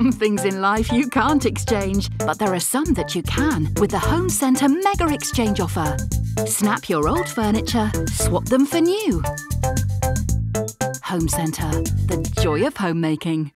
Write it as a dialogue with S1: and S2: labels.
S1: some things in life you can't exchange, but there are some that you can with the Home Centre Mega Exchange offer. Snap your old furniture, swap them for new. Home Centre, the joy of homemaking.